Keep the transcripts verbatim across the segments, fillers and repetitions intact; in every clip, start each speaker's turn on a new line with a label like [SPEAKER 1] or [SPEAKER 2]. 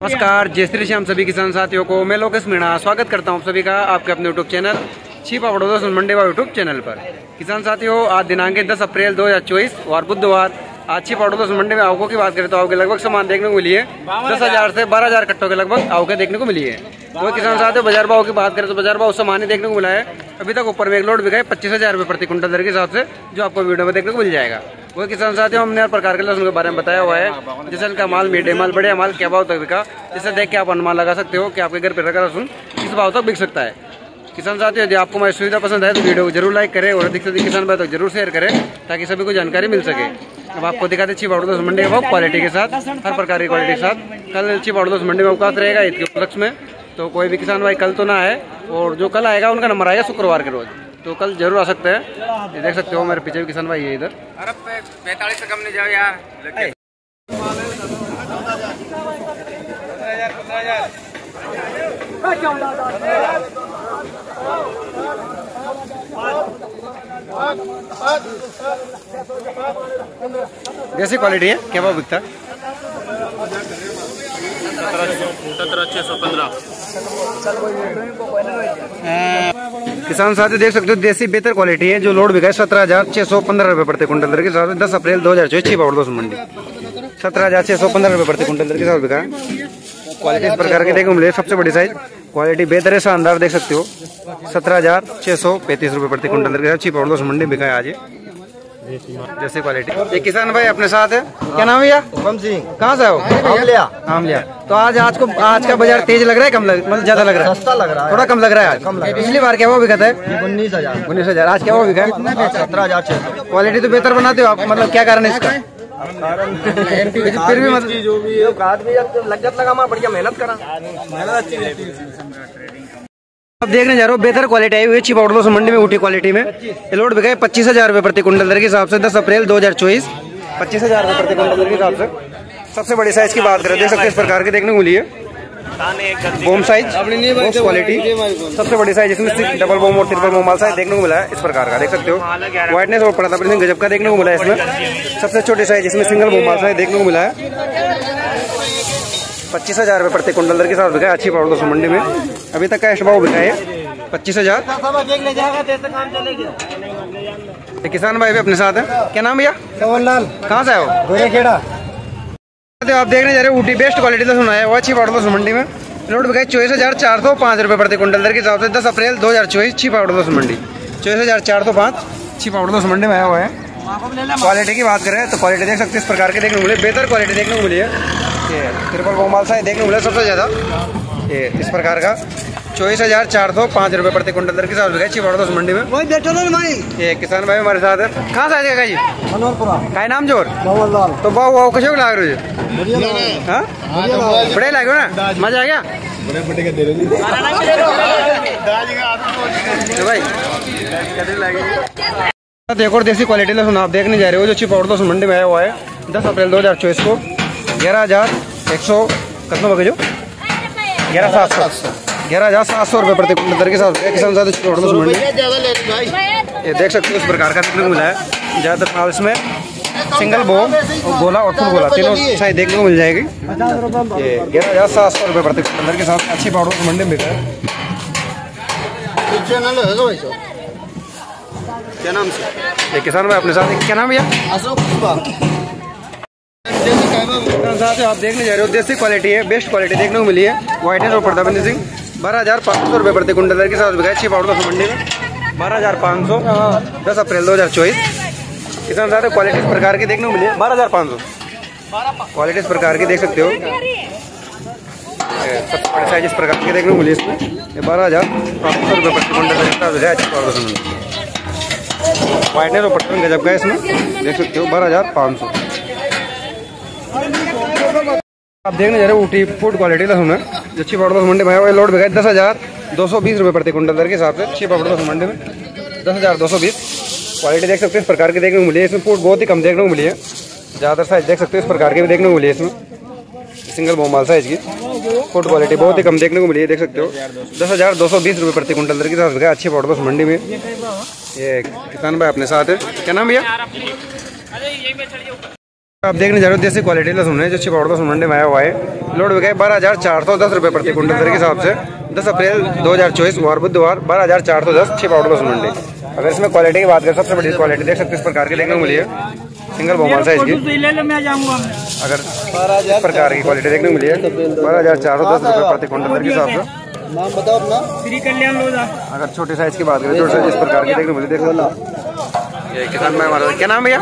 [SPEAKER 1] नमस्कार, जय श्री श्याम सभी किसान साथियों को। मैं लोकेश मीणा स्वागत करता हूं सभी का आपके अपने यूट्यूब चैनल छिपा बड़ौदा मंडी व यूट्यूब चैनल पर। किसान साथियों, आज दिनांक दस अप्रैल दो हज़ार चौबीस और बुधवार। आज छिपा बड़ौदा मंडी में आवकों की बात करें तो आवके लगभग सामान देखने को मिली है दस हजार से बारह हजार कट्टों के लगभग आवके देखने को मिली है। तो किसान साथियों, बाजार भाव की बात करें तो बाजार भाव सामान्य देखने को मिला है। अभी तक ऊपर में एक लोड बिका है पच्चीस हजार रुपये प्रति कुंटल दर के हिसाब से, जो आपको वीडियो में देखने को मिल जाएगा। वो किसान साथियों, हमने हर प्रकार के लहसुन के बारे में बताया हुआ है, जैसे हल्का माल, मीडियम माल, बढ़िया माल क्या भाव तक बिका, जिससे देख के आप अनुमान लगा सकते हो कि आपके घर पर रखा लहसुन किस भाव तक बिक सकता है। किसान साथियों, यदि आपको हमारी सुविधा पसंद है तो वीडियो को जरूर लाइक करें और अधिक से अधिक किसान भाई तक जरूर शेयर करें, ताकि सभी को जानकारी मिल सके। अब आपको दिखाते छिपा बड़ौदा मंडी में क्वालिटी के साथ, हर प्रकार की क्वालिटी के साथ। कल छिपा बड़ौदा मंडी में अवकाश रहेगा ईद के उपलक्ष्य में, तो कोई भी किसान भाई कल तो ना आए, और जो कल आएगा उनका नंबर आएगा शुक्रवार के रोज, तो कल जरूर आ सकते हैं। ये देख सकते हो मेरे पीछे भी किसान भाई है इधर।
[SPEAKER 2] अरे पैंतालीस से कम नहीं जाओ यार।
[SPEAKER 1] जैसी क्वालिटी है क्या भाव बिकता है?
[SPEAKER 2] सत्रह छह सौ पंद्रह।
[SPEAKER 1] किसान साथी देख सकते हो, देसी बेहतर क्वालिटी है, जो लोड बिका है सत्रह हजार छह सौ पंद्रह रुपए प्रति कुंटल दर के साथ दस अप्रैल दो हजार चौबीस छिपा बड़ौदा मंडी सत्रह हजार छह सौ पंद्रह रुपए प्रति कुंटल दर के साथ बिका है। क्वालिटी इस प्रकार की देखने को मिले, सबसे बड़ी साइज क्वालिटी बेहतर है, शानदार देख सकते हो। सत्रह हजार छह सौ पैंतीस रुपए प्रति कुंटल दर के साथ छिपा बड़ौदा मंडी बिका है आज ये जैसे क्वालिटी। एक किसान भाई अपने साथ है, क्या नाम है भैया?
[SPEAKER 3] सिंह।
[SPEAKER 1] कहाँ से हो?
[SPEAKER 3] आमलिया।
[SPEAKER 1] आमलिया। तो आज आज को आज का बाजार तेज लग रहा है, कम लग मतलब ज्यादा लग रहा है?
[SPEAKER 3] सस्ता लग रहा है,
[SPEAKER 1] थोड़ा कम लग रहा है आज।
[SPEAKER 3] कम लग रहा है।
[SPEAKER 1] पिछली बार क्या वो बिका है?
[SPEAKER 3] उन्नीस हजार
[SPEAKER 1] उन्नीस हजार आज क्या वो बिका है?
[SPEAKER 3] सत्रह हजार छह।
[SPEAKER 1] क्वालिटी तो बेहतर बनाते हो आप, मतलब क्या कारण है इसका? फिर भी मतलब
[SPEAKER 3] जो भी है लगत लगा, बढ़िया मेहनत करा, मेहनत अच्छी रहती है।
[SPEAKER 1] अब देखने जा रहे हो, बेहतर क्वालिटी आई हुई है छिपा बड़ौदा मंडी में, ऊटी क्वालिटी में। ये लोड बिका है पच्चीस हजार रुपए प्रति कुंटल दर के हिसाब से दस अप्रैल दो हजार चौबीस पच्चीस हजार रुपए प्रति कुंटल दर के हिसाब से। सबसे बड़ी साइज की बात करें, देख सकते हैं इस प्रकार की देखने को मिली है बोम साइज, बॉक्स क्वालिटी। सबसे बड़ी साइज इसमें डबल बोम और ट्रिपल बोम साइज देखने को मिला है, इस प्रकार का देख सकते हो। व्हाइटनेस और पड़ा गजब का देखने को मिला है इसमें। सबसे छोटी साइज इसमें सिंगल बोम साइज देखने को मिला है। पच्चीस हजार रुपए प्रति कुंटल दर के साथ बिका है छिपा बड़ौदा मंडी में। अभी तक कैश भाव बिका है पच्चीस हजार। किसान भाई भी अपने साथ है, क्या नाम भैया?
[SPEAKER 3] लाल।
[SPEAKER 1] कहाँ से आए हो? आप देखने जा रहे हो ऊटी बेस्ट क्वालिटी का सुना है वो छिपा बड़ौदा मंडी में। लोड बिका है चौबीस हजार चार सौ पाँच रुपए प्रति कुंटल दर के हिसाब से दस अप्रैल दो हजार चौबीस छिपा बड़ौदा मंडी चौबीस हजार चार सौ पाँच छिपा बड़ौदा मंडी में आया हुआ है। क्वालिटी की बात करें तो क्वालिटी देख सकते हैं इस प्रकार के देखने को मिले, बेहतर क्वालिटी देखने को मिली है। ये ट्रिपल बोमाल साइज देखने को मिला सबसे ज्यादा, ये इस प्रकार का चौबीस हजार चार सौ पाँच रुपए प्रति कुंटल दर के साथ बिका छिपा बड़ौदा मंडी में। ये किसान भाई हमारे साथ है, कहाँ से आएगा जी? का नाम जोर तो बाबू बाबू कुछ लाग रहे हो? बड़े लागे ना, मजा आ गया तो भाई। एक और देसी क्वालिटी लहसुन आप देखने जा रहे हो, जो छिपा बड़ौदा मंडी में आया हुआ है दस अप्रैल दो हजार चौबीस को ग्यारह हजार एक सौ कितना बगे जो ग्यारह सात सौ ग्यारह हजार सात सौ रुपए प्रति कुंटल दर के साथ किसान साथ छिपा बड़ौदा मंडी। ये देख सकते हो इस प्रकार का देखने को मिला है। ज्यादातर माल इसमें सिंगल बोम और गोला और फुल गोला तीनों साइज देखने को मिल जाएगी। ये ग्यारह हजार सात सौ रुपए प्रति कुंटल दर के साथ अच्छी बड़ौदा मंडी में बिका है। क्या नाम से? ये किसान भाई अपने साथ, क्या नाम भैया? साथ आप देखने जा रहे हो, देसी क्वालिटी है, बेस्ट क्वालिटी देखने को मिली है। व्हाइटनेस और पर्दा बंदी सिंह बारह हजार पाँच सौ रुपए प्रति कुंटल दर के साथ बिका है छिपा बड़ौदा मंडी में बारह हजार पाँच सौ दस अप्रैल दो हजार चौबीस। किसान साथ क्वालिटी इस प्रकार की देखने को मिली है बारह हजार पाँच सौ क्वालिटी इस प्रकार की देख सकते हो। सबसे बड़ी साइज इस प्रकार की देखने को मिली इसमें, ये बारह हजार पाँच सौ रुपये प्रति कुंटल दर के साथ बिका है छिपा बड़ौदा मंडी। व्हाइटनेस और पटन गजब का इसमें देख सकते हो बारह हजार पाँच सौ। आप देखने जा रहे हो ऊटी फूड क्वालिटी लहसुन है, जो छिपा बड़ौदा मंडी में है। लोड बिका है दस हजार दो सौ बीस रुपये प्रति कुंटल दर के हिसाब से छिपा बड़ौदा मंडी में दस हजार दो सौ बीस। क्वालिटी देख सकते हैं इस प्रकार की देखने को मिली है। इसमें फूड बहुत ही कम देखने को मिली है, ज़्यादातर साइज देख सकते हो इस प्रकार की भी देखने को मिली है। इसमें सिंगल बोमाल साइज की फूड क्वालिटी बहुत ही कम देखने को मिली है, देख सकते हो दस हजार दो सौ बीस रुपये प्रति कुंटल दर के हिसाब से अच्छी बड़ौदा मंडी में। ये किसान भाई अपने साथ है, क्या नाम भैया? आप देखने जा रहे हो देसी क्वालिटी लहसुन है जो छिपावड़ा लहसुन मंडी में आया हुआ है। लोड बिका है बारह हजार चार सौ दस रुपये प्रति कुंटल दर के हिसाब से दस अप्रैल दो हजार चौबीस वार बुधवार बारह हजार चार सौ दस छिपावड़ा लहसुन मंडी। अगर इसमें क्वालिटी की बात करें सबसे बड़ी क्वालिटी देख सकते हैं इस प्रकार की देखने को मिली है सिंगल बोमाल साइज की। अगर इस प्रकार की क्वालिटी देखने को मिली है बारह हजार चार सौ दस रुपये प्रति कुंटल दर के हिसाब से।
[SPEAKER 3] नाम बताओ अपना। श्री कल्याण लोधा।
[SPEAKER 1] अगर छोटी साइज की बात करें छोटी साइज इस प्रकार की देखने को मिली देख लो ना। ये किसान भाई हमारा क्या नाम भैया?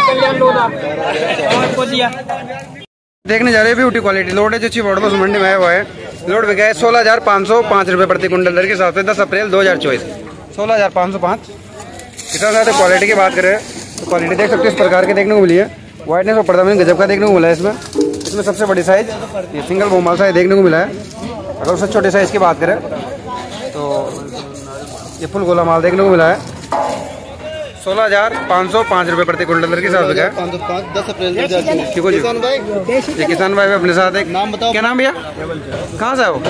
[SPEAKER 1] देखने जा रहे हैं ब्यूटी क्वालिटी लोड है जो छिपावड़ा लहसुन मंडी में आया हुआ है। लोड बिका है सोलह हजार पाँच सौ पाँच रुपये प्रति कुंटल दर के हिसाब से दस अप्रैल दो हजार चौबीस सोलह हजार पाँच सौ पाँच। किसान साथ क्वालिटी की बात करें तो क्वालिटी देख सकते हैं इस प्रकार की देखने को मिली है। वाइटनेस और पर्दा में गजब का देखने को मिला है। इसमें इसमें सबसे बड़ी साइज ये सिंगल बोमाल साइज देखने को मिला है। अगर उससे छोटे साइज की बात करें तो ये फुल गोला माल देखने को मिला है सोलह हजार पाँच सौ पाँच रुपये प्रति कुंटल दर के हिसाब से
[SPEAKER 3] दस अप्रैल
[SPEAKER 1] किसान भाई ये किसान भाई अपने साथ एक
[SPEAKER 3] नाम बताओ।
[SPEAKER 1] क्या नाम भैया? कहाँ से हो?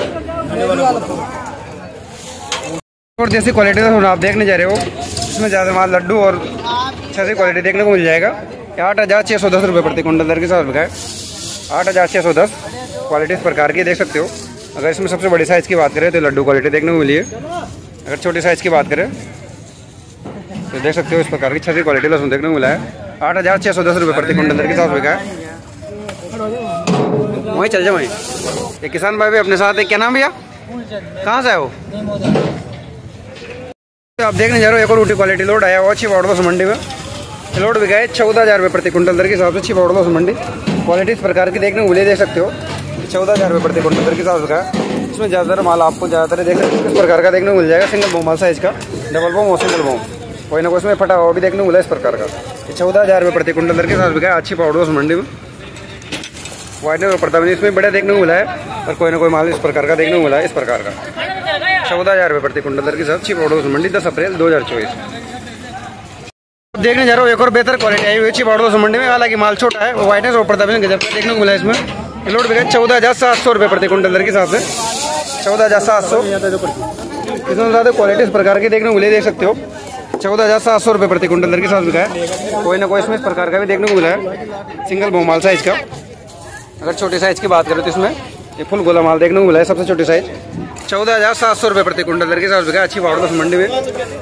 [SPEAKER 1] और देसी क्वालिटी का आप देखने जा रहे हो इसमें ज़्यादा माल लड्डू और अच्छी क्वालिटी देखने को मिल जाएगा। आठ हज़ार छः सौ दस रुपये प्रति कुंटल दर के हिसाब से आठ हज़ार छः सौ दस क्वालिटी इस प्रकार की देख सकते हो। अगर इसमें सबसे बड़ी साइज़ की बात करें तो लड्डू क्वालिटी देखने को मिली है। अगर छोटी साइज़ की बात करें तो देख सकते हो इस प्रकार की छठी क्वालिटी लहसुन देखने को मिला है। आठ हज़ार छः सौ दस रुपये प्रति कुंटल दर के हिसाब से बिका है। वहीं चल जाए वहीं। ये किसान भाई भी अपने साथ है क्या नाम भैया? कहाँ से आए हो? आप देखने जा रहे हो एक और ऊटी क्वालिटी लोड आया हुआ छिपावड़ा लहसुन मंडी में। लोड बिका है चौदह हज़ार रुपये प्रति कुंटल दर के हिसाब से छिपावड़ा लहसुन मंडी। क्वालिटी इस प्रकार की देखने को मिले देख सकते हो चौदह हज़ार रुपये प्रति कुंटल दर के हिसाब से का। इसमें ज़्यादातर माल आपको ज़्यादातर देख सकते हो इस प्रकार का देखने को मिल जाएगा सिंगल बोमाल साइज का डबल बोम और सिंगल बोम कोई ना कोई इसमें फटा हुआ भी देखने को मिला इस प्रकार का। चौदह हज़ार रुपये प्रति कुंटल दर के साथ बिका है अच्छी पाउडर उस मंडी में। वाइटनेस और पर्दा इसमें बड़ा देखने को मिला है और कोई ना कोई माल इस प्रकार का देखने को मिला है इस प्रकार का। चौदह हज़ार रुपये प्रति कुंटल दर के साथ अच्छी पाउडर उस मंडी दस अप्रैल दो हज़ार चौबीस। देखने जा रहा हूँ एक और बेहतर क्वालिटी आई हुई अच्छी पाउडर उस मंडी में। हालांकि माल छोटा है वाइटनेस और पर्दा गजब का देखने को मिला है इसमें। लोड बिका चौदह हज़ार सात सौ रुपये प्रति कुंटल दर के हिसाब से चौदह हज़ार सात सौ। इसमें ज़्यादा क्वालिटी इस प्रकार की देखने को मिले देख सकते हो चौदह हज़ार सात सौ रुपये प्रति कुंटल दर के साथ बिका है। कोई ना कोई इसमें इस प्रकार का भी देखने को मिला है सिंगल बोमाल साइज का। अगर छोटी साइज की बात करें तो इसमें ये फुल गोला माल देखने को मिला है सबसे छोटी साइज चौदह हज़ार सात सौ रुपये प्रति कुंटल दर के साथ बिका अच्छी पाउडर मंडी में।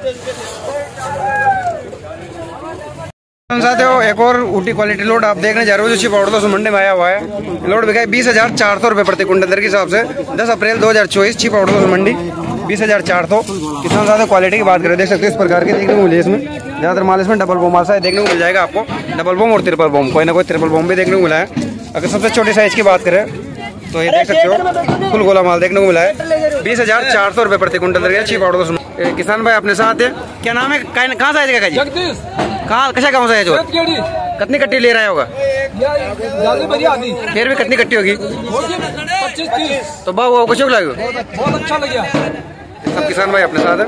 [SPEAKER 1] साथियों एक और ऊटी क्वालिटी लोड आप देखने जा रहे हो जो छिपावड़ा मंडी में आया हुआ है। लोड बिका है बीस हज़ार चार सौ रुपये प्रति कुंटल दर के हिसाब से दस अप्रैल दो हज़ार चौबीस छिपावड़ा मंडी बीस हज़ार चार सौ। किसान साथ क्वालिटी की बात करें देख सकते हैं इस प्रकार के देखने को मिले इसमें ज़्यादातर माल इसमें डबल बोम साइज देखने को मिल जाएगा आपको डबल बोम और ट्रिपल बोम कोई ना कोई ट्रिपल बोम भी देखने को मिला है। अगर सबसे छोटी साइज की बात करें तो ये देख सकते हो फुल गोला माल देखने को मिला है बीस हज़ार चार सौ रुपये प्रति कुंटल दर के छिपावड़ा। किसान भाई अपने साथ है क्या नाम है कहाँ से आएगा जी? कहाँ कशा गाँव से है जो कितनी कट्टी ले रहा होगा? फिर भी कितनी कट्टी होगी? तो बाबू कुछ लगे
[SPEAKER 3] बहुत अच्छा लगा।
[SPEAKER 1] सब किसान भाई अपने साथ है।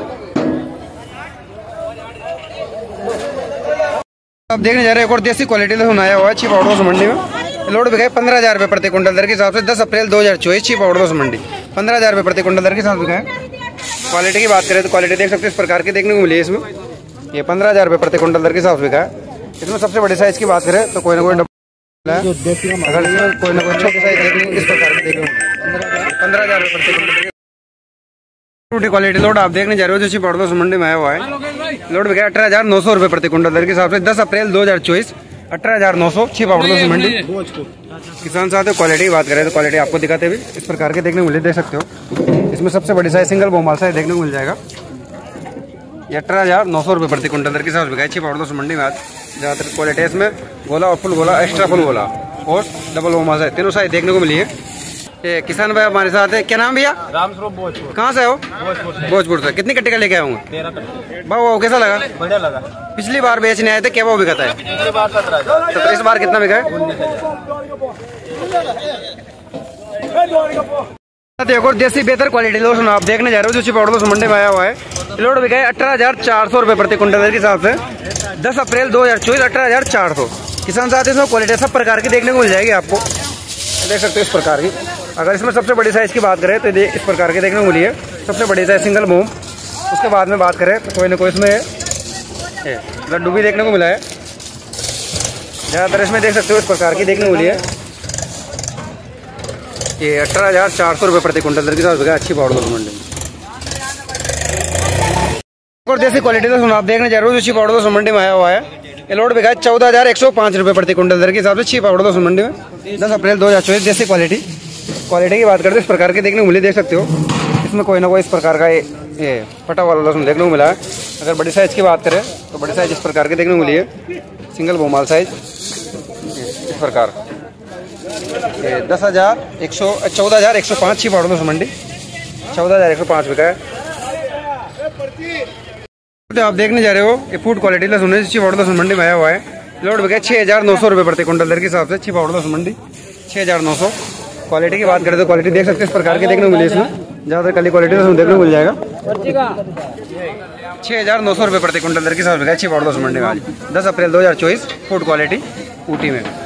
[SPEAKER 1] अब देखने जा रहे हैं एक और देसी क्वालिटी लहसुन आया हुआ है छिपावड़ा मंडी में। लोड बिका है पंद्रह हज़ार रुपये प्रति कुंटल दर के हिसाब से दस अप्रैल दो हज़ार चौबीस छिपावड़ा मंडी पंद्रह हज़ार रुपये प्रति कुंटल दर के साथ बिका है। क्वालिटी की बात करें तो क्वालिटी देख सकते हैं इस प्रकार की देखने को मिली है इसमें। ये पंद्रह हज़ार रुपये प्रति कुंटल दर के हिसाब से बिका है। इसमें सबसे बड़ी साइज की बात करें तो कोई ना कोई अगर इसमें कोई ना कोई छोटी साइज देखने इस प्रकार की देखने पंद्रह हज़ार रुपये प्रति कुंटल टूटी क्वालिटी लोड आप देखने जा रहे हो जो छिपावड़ा मंडी में आया हुआ है। लोड बिका अठारह हज़ार नौ सौ रुपये प्रति कुंटल दर के हिसाब से दस अप्रैल दो हज़ार चौबीस अठारह हज़ार नौ सौ छिपावड़ा मंडी। किसान साथ क्वालिटी की बात करें तो क्वालिटी आपको दिखाते हुए इस प्रकार के देखने को मिले देख सकते हो। इसमें सबसे बड़ी साइज सिंगल बोमाल साइज देखने को मिल जाएगा। ये अठारह हज़ार नौ सौ रुपये प्रति कुंटल दर के हिसाब से बिका छिपावड़ा मंडी में। आज ज़्यादातर क्वालिटी इसमें गोला और फुल गोला एक्स्ट्रा फुल गोला और डबल बोमाल साइज तीनों साइज देखने को मिली है। ये किसान भाई हमारे साथ है क्या नाम भैया?
[SPEAKER 3] राम स्वरूप भोजपुर।
[SPEAKER 1] कहाँ से हो? भोजपुर से। कितनी कट्टी का लेके आए होंगे? भाव कैसा लगा? बढ़िया लगा। पिछली बार बेचने आए थे क्या भाव बिका है? पिछली बार सत्रह हज़ार। इस बार कितना बिका है? एक और देसी बेहतर क्वालिटी लहसुन आप देखने जा रहे हो जो छिपावड़ा मंडी में आया हुआ है। लोड बिका है अठारह हज़ार चार सौ रुपये प्रति कुंटल के हिसाब से दस अप्रैल दो हज़ार चौबीस अठारह हज़ार चार सौ। किसान साथ इसमें क्वालिटी सब प्रकार की देखने को मिल जाएगी आपको देख सकते हो इस प्रकार की। अगर इसमें सबसे बड़ी साइज की बात करें तो इस प्रकार की देखने को मिली है सबसे बड़ी साइज सिंगल बोम। उसके बाद में बात करें तो कोई ना कोई इसमें लड्डू भी देखने को मिला है ज़्यादातर इसमें देख सकते हो इस प्रकार की देखने वाली है। ये अठारह हज़ार चार सौ रुपये प्रति कुंटल की साथ अच्छी पाउडर दोस्तों मंडी में। और देसी क्वालिटी दोस्तों आप देखने जा रहे हो अच्छी पाउडर दोस्तों मंडी में आया हुआ है। ये लोड बिका है चौदह हज़ार एक सौ पाँच रुपये प्रति कुंटल दर के हिसाब से अच्छी पाउडर दोस्तों मंडी में दस अप्रैल दो हज़ार चौबीस। देसी क्वालिटी क्वालिटी की बात करते हैं इस प्रकार की देखने को मिली, देख सकते हो इसमें कोई ना कोई इस प्रकार का ये ये फटा वाला लहसुन देखने को मिला है। अगर बड़ी साइज़ की बात करें तो बड़ी साइज़ इस प्रकार की देखने को मिली है, सिंगल बोमाल साइज इस प्रकार दस हज़ार एक सौ चौदह हज़ार एक सौ पाँच छी पाउडर दोस्तों मंडी चौदह हज़ार एक सौ पाँच बिका है। तो आप देखने जा रहे हो ये फूड क्वालिटी लहसुन है अच्छी पाउडर दोस्तों मंडी में आया हुआ है। लोड बिका है छः हज़ार नौ सौ रुपये प्रति कुंटल दर के हिसाब से अच्छी पाउडर दोस्तों मंडी छः हज़ार नौ सौ। क्वालिटी की बात करें तो क्वालिटी देख सकते हैं इस प्रकार की देखने को मिली, इसमें ज़्यादातर कली क्वालिटी दोस्तों देखने को मिल जाएगा। छः हज़ार नौ सौ रुपये प्रति कुंटल दर के हिसाब से अच्छी पाउडर दोस्तों मंडी में आज दस अप्रैल दो हज़ार चौबीस फूड क्वालिटी ऊटी में।